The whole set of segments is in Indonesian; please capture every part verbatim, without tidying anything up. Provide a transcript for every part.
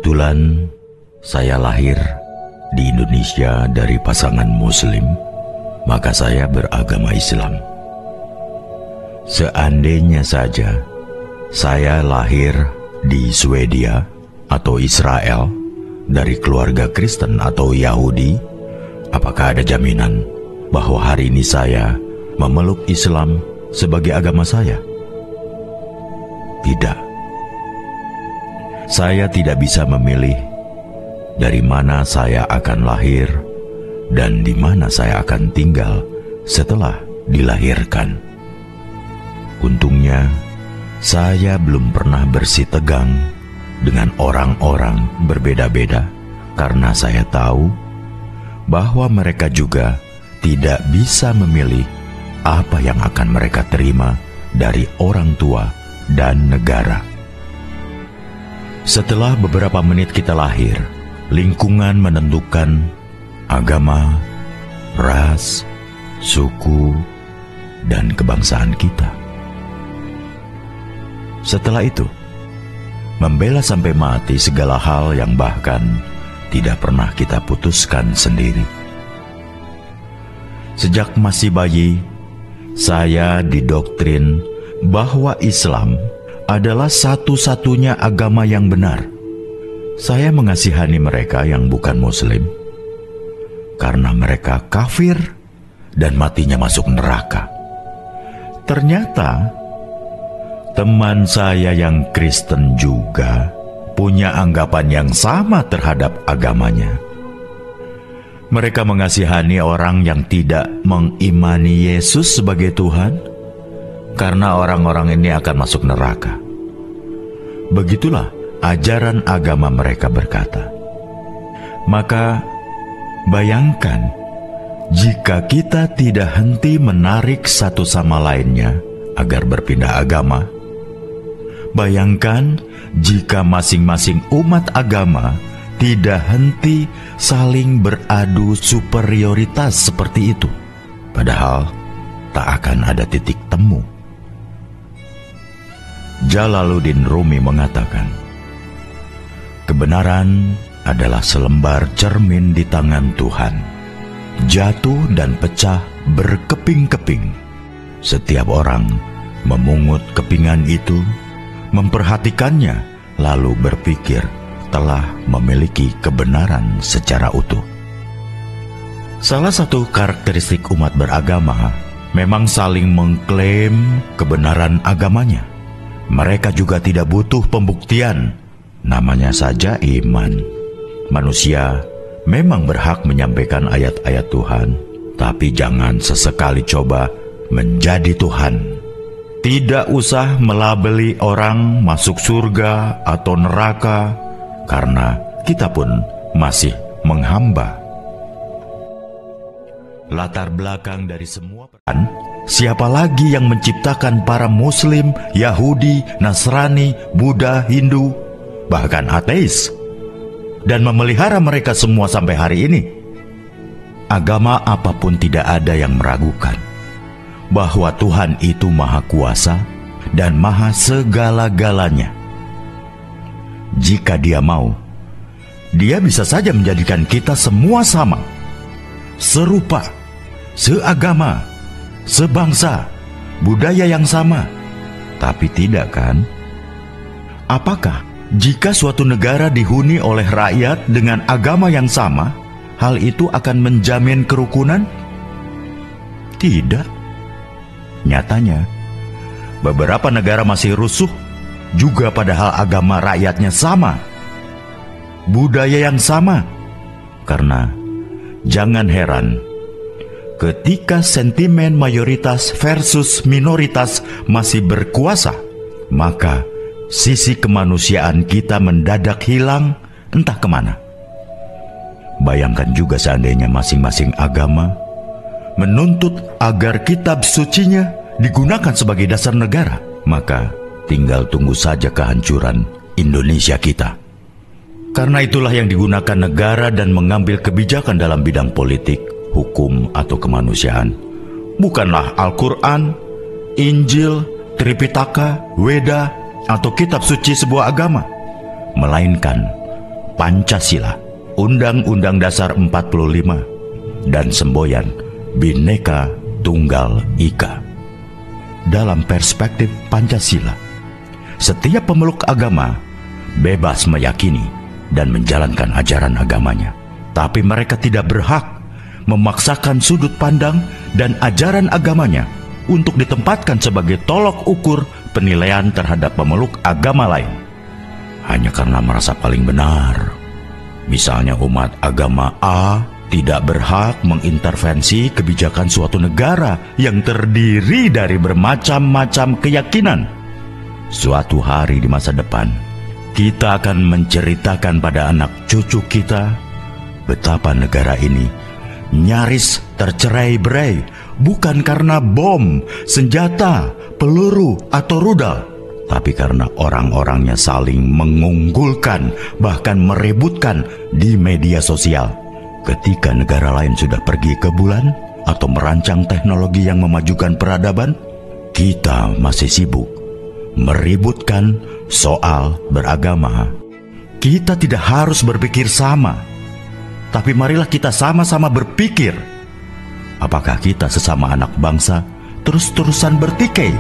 Kebetulan saya lahir di Indonesia dari pasangan Muslim, maka saya beragama Islam. Seandainya saja saya lahir di Swedia atau Israel dari keluarga Kristen atau Yahudi, apakah ada jaminan bahwa hari ini saya memeluk Islam sebagai agama saya? Tidak. Saya tidak bisa memilih dari mana saya akan lahir dan di mana saya akan tinggal setelah dilahirkan. Untungnya, saya belum pernah bersitegang dengan orang-orang berbeda-beda karena saya tahu bahwa mereka juga tidak bisa memilih apa yang akan mereka terima dari orang tua dan negara. Setelah beberapa menit kita lahir, lingkungan menentukan agama, ras, suku, dan kebangsaan kita. Setelah itu, membela sampai mati segala hal yang bahkan tidak pernah kita putuskan sendiri. Sejak masih bayi, saya didoktrin bahwa Islam adalah satu-satunya agama yang benar. Saya mengasihani mereka yang bukan Muslim karena mereka kafir dan matinya masuk neraka. Ternyata teman saya yang Kristen juga punya anggapan yang sama terhadap agamanya. Mereka mengasihani orang yang tidak mengimani Yesus sebagai Tuhan karena orang-orang ini akan masuk neraka. Begitulah ajaran agama mereka berkata. Maka bayangkan jika kita tidak henti menarik satu sama lainnya agar berpindah agama. Bayangkan jika masing-masing umat agama tidak henti saling beradu superioritas seperti itu. Padahal tak akan ada titik temu. Jalaluddin Rumi mengatakan, kebenaran adalah selembar cermin di tangan Tuhan, jatuh dan pecah berkeping-keping. Setiap orang memungut kepingan itu, memperhatikannya, lalu berpikir telah memiliki kebenaran secara utuh. Salah satu karakteristik umat beragama memang saling mengklaim kebenaran agamanya. Mereka juga tidak butuh pembuktian, namanya saja iman. Manusia memang berhak menyampaikan ayat-ayat Tuhan, tapi jangan sesekali coba menjadi Tuhan. Tidak usah melabeli orang masuk surga atau neraka, karena kita pun masih menghamba. Latar belakang dari semua peran, siapa lagi yang menciptakan para Muslim, Yahudi, Nasrani, Buddha, Hindu, bahkan ateis, dan memelihara mereka semua sampai hari ini? Agama apapun tidak ada yang meragukan bahwa Tuhan itu Maha Kuasa dan Maha Segala-galanya. Jika Dia mau, Dia bisa saja menjadikan kita semua sama, serupa, seagama, sebangsa, budaya yang sama. Tapi tidak kan? Apakah jika suatu negara dihuni oleh rakyat dengan agama yang sama, hal itu akan menjamin kerukunan? Tidak. Nyatanya, beberapa negara masih rusuh juga padahal agama rakyatnya sama, budaya yang sama. Karena jangan heran ketika sentimen mayoritas versus minoritas masih berkuasa, maka sisi kemanusiaan kita mendadak hilang entah kemana. Bayangkan juga seandainya masing-masing agama menuntut agar kitab sucinya digunakan sebagai dasar negara, maka tinggal tunggu saja kehancuran Indonesia kita. Karena itulah yang digunakan negara dan mengambil kebijakan dalam bidang politik, hukum, atau kemanusiaan bukanlah Al-Quran, Injil, Tripitaka, Weda, atau kitab suci sebuah agama, melainkan Pancasila, Undang-Undang Dasar empat puluh lima, dan semboyan Bhinneka Tunggal Ika. Dalam perspektif Pancasila, setiap pemeluk agama bebas meyakini dan menjalankan ajaran agamanya, tapi mereka tidak berhak memaksakan sudut pandang dan ajaran agamanya untuk ditempatkan sebagai tolok ukur penilaian terhadap pemeluk agama lain hanya karena merasa paling benar. Misalnya umat agama A tidak berhak mengintervensi kebijakan suatu negara yang terdiri dari bermacam-macam keyakinan. Suatu hari di masa depan, kita akan menceritakan pada anak cucu kita betapa negara ini nyaris tercerai-berai bukan karena bom, senjata, peluru, atau rudal, tapi karena orang-orangnya saling mengunggulkan, bahkan merebutkan di media sosial. Ketika negara lain sudah pergi ke bulan atau merancang teknologi yang memajukan peradaban, kita masih sibuk meributkan soal beragama. Kita tidak harus berpikir sama, tapi marilah kita sama-sama berpikir, apakah kita sesama anak bangsa terus-terusan bertikai?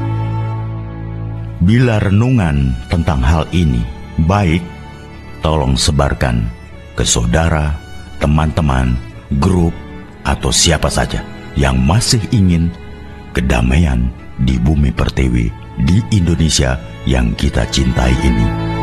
Bila renungan tentang hal ini baik, tolong sebarkan ke saudara, teman-teman, grup, atau siapa saja yang masih ingin kedamaian di bumi pertiwi di Indonesia yang kita cintai ini.